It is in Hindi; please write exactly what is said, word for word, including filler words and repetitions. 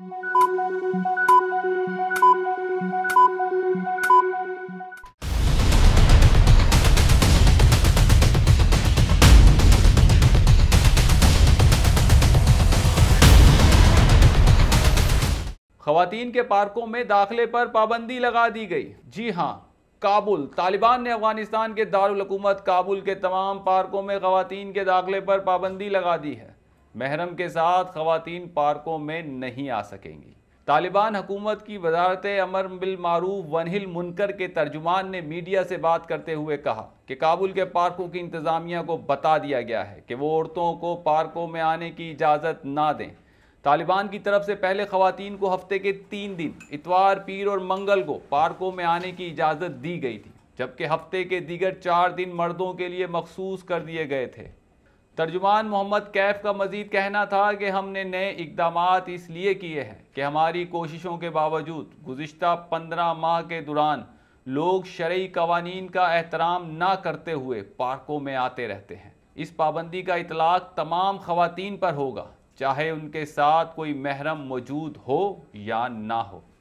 ख़वातीन के पार्कों में दाखिले पर पाबंदी लगा दी गई। जी हां, काबुल तालिबान ने अफगानिस्तान के दारुल हुकूमत काबुल के तमाम पार्कों में ख़वातीन के दाखिले पर पाबंदी लगा दी है। महरम के साथ ख़वातीन पार्कों में नहीं आ सकेंगी। तालिबान हुकूमत की वज़ारत अमर बिल मारूफ वनहिल मुनकर के तर्जुमान ने मीडिया से बात करते हुए कहा कि काबुल के पार्कों की इंतज़ामिया को बता दिया गया है कि वो औरतों को पार्कों में आने की इजाज़त ना दें। तालिबान की तरफ से पहले ख़वातीन को हफ्ते के तीन दिन इतवार, पीर और मंगल को पार्कों में आने की इजाज़त दी गई थी, जबकि हफ्ते के दीगर चार दिन मर्दों के लिए मखसूस कर दिए गए थे। तर्जुमान मोहम्मद कैफ का मजीद कहना था कि हमने नए इक़दामात इसलिए किए हैं कि हमारी कोशिशों के बावजूद गुज़िश्ता पंद्रह माह के दौरान लोग शरई कवानीन का एहतराम ना करते हुए पार्कों में आते रहते हैं। इस पाबंदी का इतलाक़ तमाम ख़वातीन पर होगा, चाहे उनके साथ कोई महरम मौजूद हो या ना हो।